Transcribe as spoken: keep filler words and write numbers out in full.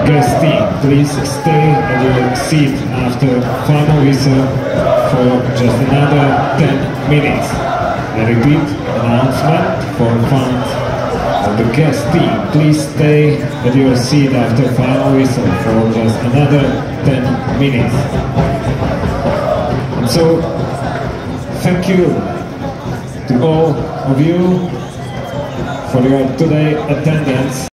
guest team, please stay at your seat after final whistle for just another ten minutes. I repeat, announcement for fans of the guest team, please stay at your seat after final whistle for just another ten minutes. And so, thank you to all of you for your today attendance.